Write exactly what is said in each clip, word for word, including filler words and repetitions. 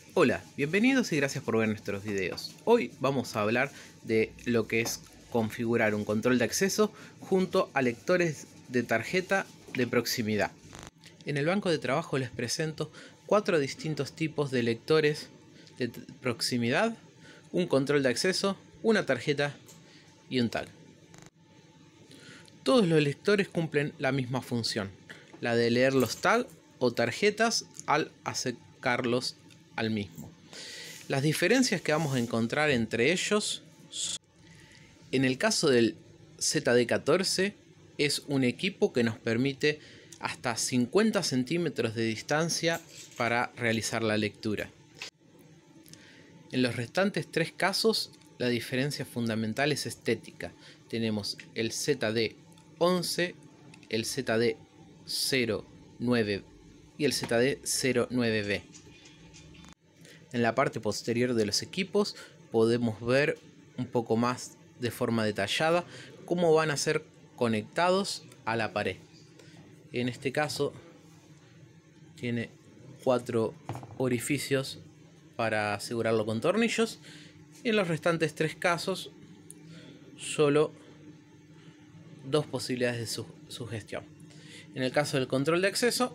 Hola, bienvenidos y gracias por ver nuestros videos. Hoy vamos a hablar de lo que es configurar un control de acceso junto a lectores de tarjeta de proximidad. En el banco de trabajo les presento cuatro distintos tipos de lectores de proximidad, un control de acceso, una tarjeta y un tag. Todos los lectores cumplen la misma función, la de leer los tags o tarjetas al acercarlos al mismo. Las diferencias que vamos a encontrar entre ellos son: en el caso del Z D catorce es un equipo que nos permite hasta cincuenta centímetros de distancia para realizar la lectura. En los restantes tres casos la diferencia fundamental es estética. Tenemos el Z D once, el Z D cero nueve y el Z D cero nueve B. En la parte posterior de los equipos podemos ver un poco más de forma detallada cómo van a ser conectados a la pared. En este caso tiene cuatro orificios para asegurarlo con tornillos, y en los restantes tres casos solo dos posibilidades de su sugestión. En el caso del control de acceso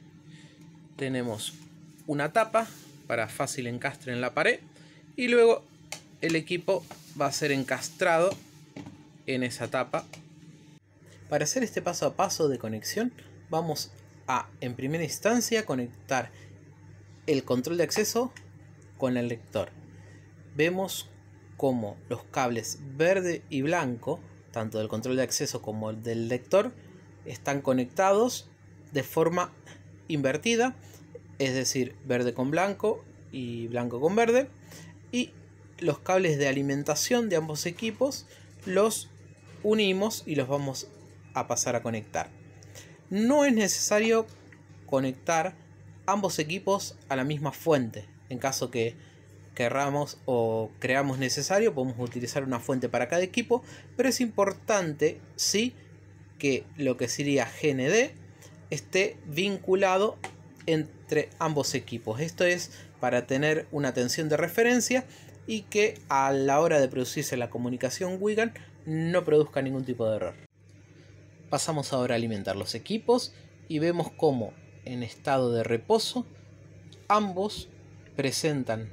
tenemos una tapa para fácil encastre en la pared, y luego el equipo va a ser encastrado en esa tapa. Para hacer este paso a paso de conexión vamos a, en primera instancia, conectar el control de acceso con el lector. Vemos como los cables verde y blanco, tanto del control de acceso como el del lector, están conectados de forma invertida, es decir, verde con blanco y blanco con verde, y los cables de alimentación de ambos equipos los unimos y los vamos a pasar a conectar. No es necesario conectar ambos equipos a la misma fuente. En caso que querramos o creamos necesario, podemos utilizar una fuente para cada equipo, pero es importante sí que lo que sería G N D esté vinculado entre ambos equipos. Esto es para tener una tensión de referencia y que a la hora de producirse la comunicación Wigan no produzca ningún tipo de error. Pasamos ahora a alimentar los equipos y vemos cómo en estado de reposo ambos presentan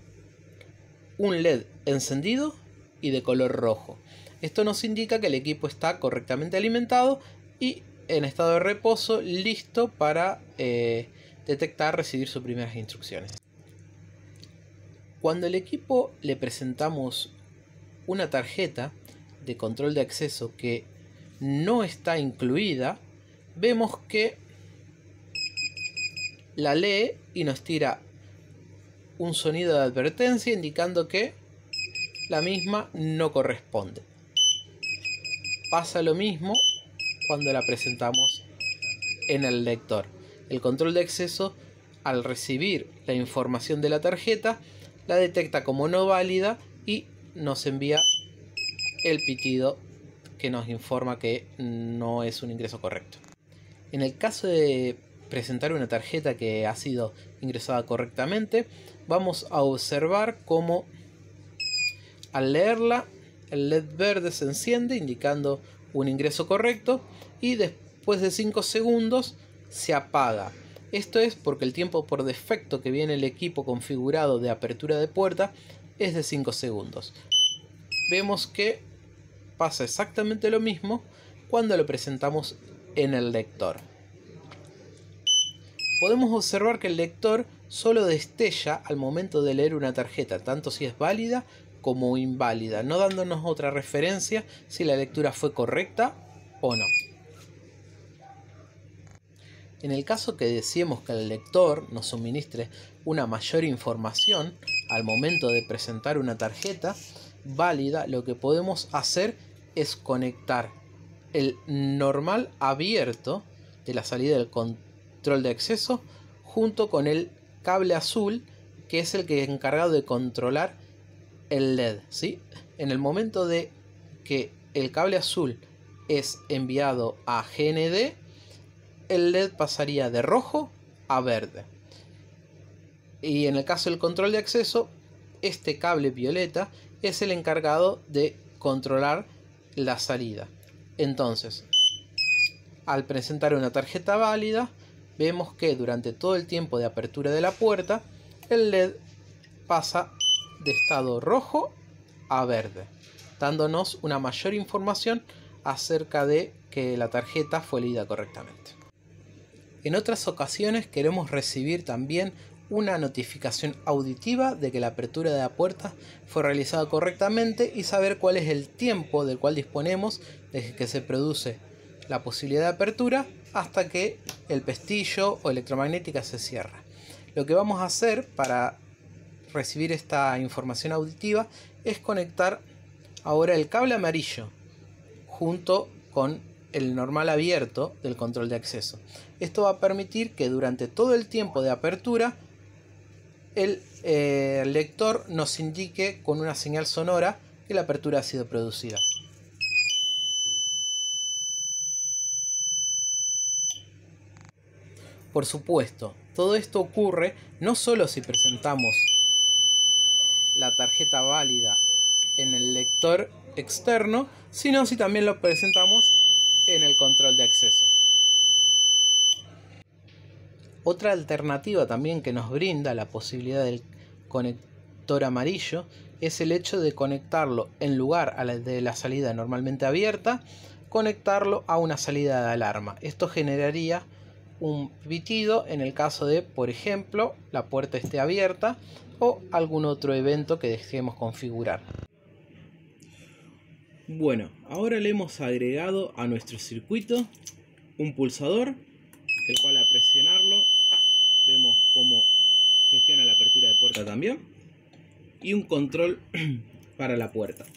un L E D encendido y de color rojo. Esto nos indica que el equipo está correctamente alimentado y en estado de reposo, listo para eh, detectar, recibir sus primeras instrucciones. Cuando el equipo le presentamos una tarjeta de control de acceso que no está incluida, vemos que la lee y nos tira un sonido de advertencia indicando que la misma no corresponde. Pasa lo mismo cuando la presentamos en el lector. El control de acceso, al recibir la información de la tarjeta, la detecta como no válida y nos envía el pitido que nos informa que no es un ingreso correcto. En el caso de presentar una tarjeta que ha sido ingresada correctamente, vamos a observar cómo al leerla el L E D verde se enciende indicando un ingreso correcto, y después de cinco segundos se apaga. Esto es porque el tiempo por defecto que viene el equipo configurado de apertura de puerta es de cinco segundos. Vemos que pasa exactamente lo mismo cuando lo presentamos en el lector. Podemos observar que el lector solo destella al momento de leer una tarjeta, tanto si es válida como inválida, no dándonos otra referencia si la lectura fue correcta o no. En el caso que deseemos que el lector nos suministre una mayor información al momento de presentar una tarjeta válida, lo que podemos hacer es conectar el normal abierto de la salida del control de acceso junto con el cable azul, que es el que es encargado de controlar el L E D, ¿sí? En el momento de que el cable azul es enviado a G N D, el L E D pasaría de rojo a verde. Y en el caso del control de acceso, este cable violeta es el encargado de controlar la salida. Entonces, al presentar una tarjeta válida, vemos que durante todo el tiempo de apertura de la puerta, el L E D pasa de estado rojo a verde, dándonos una mayor información acerca de que la tarjeta fue leída correctamente. En otras ocasiones queremos recibir también una notificación auditiva de que la apertura de la puerta fue realizada correctamente y saber cuál es el tiempo del cual disponemos desde que se produce la posibilidad de apertura hasta que el pestillo o electromagnética se cierra. Lo que vamos a hacer para recibir esta información auditiva es conectar ahora el cable amarillo junto con el normal abierto del control de acceso. Esto va a permitir que durante todo el tiempo de apertura el eh, lector nos indique con una señal sonora que la apertura ha sido producida. Por supuesto, todo esto ocurre no solo si presentamos la tarjeta válida en el lector externo, sino si también lo presentamos en el control de acceso. Otra alternativa también que nos brinda la posibilidad del conector amarillo es el hecho de conectarlo en lugar a la de la salida normalmente abierta, conectarlo a una salida de alarma. Esto generaría un pitido en el caso de, por ejemplo, la puerta esté abierta o algún otro evento que deseemos configurar. Bueno, ahora le hemos agregado a nuestro circuito un pulsador, el cual al presionarlo vemos cómo gestiona la apertura de puerta también, y un control para la puerta.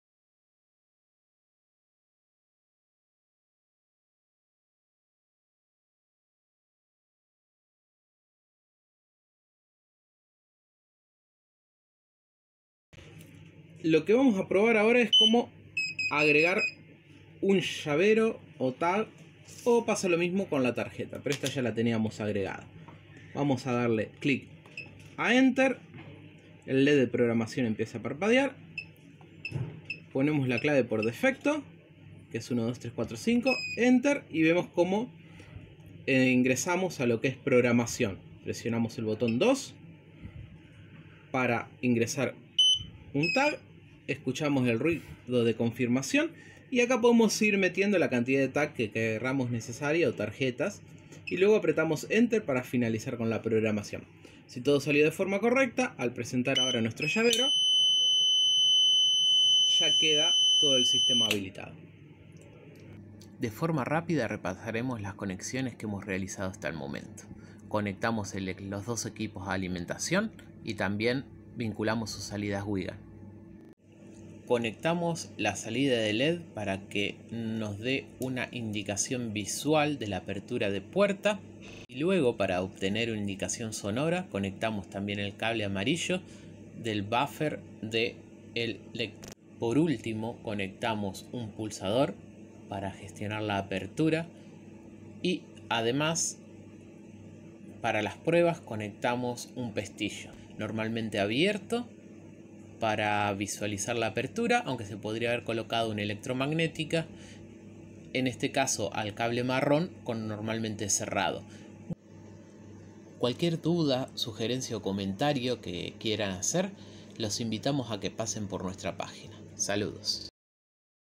Lo que vamos a probar ahora es cómo agregar un llavero o tag, o pasa lo mismo con la tarjeta, pero esta ya la teníamos agregada. Vamos a darle clic a Enter, el L E D de programación empieza a parpadear, ponemos la clave por defecto, que es uno dos tres cuatro cinco, Enter, y vemos cómo eh, ingresamos a lo que es programación. Presionamos el botón dos para ingresar un tag, escuchamos el ruido de confirmación y acá podemos ir metiendo la cantidad de tags que queramos necesaria o tarjetas, y luego apretamos Enter para finalizar con la programación. Si todo salió de forma correcta, al presentar ahora nuestro llavero, ya queda todo el sistema habilitado. De forma rápida repasaremos las conexiones que hemos realizado hasta el momento. Conectamos el, los dos equipos a alimentación y también vinculamos sus salidas Wigan. Conectamos la salida de L E D para que nos dé una indicación visual de la apertura de puerta, y luego para obtener una indicación sonora conectamos también el cable amarillo del buffer del lector. Por último conectamos un pulsador para gestionar la apertura, y además para las pruebas conectamos un pestillo normalmente abierto para visualizar la apertura, aunque se podría haber colocado una electromagnética, en este caso al cable marrón con normalmente cerrado. Cualquier duda, sugerencia o comentario que quieran hacer, los invitamos a que pasen por nuestra página. Saludos.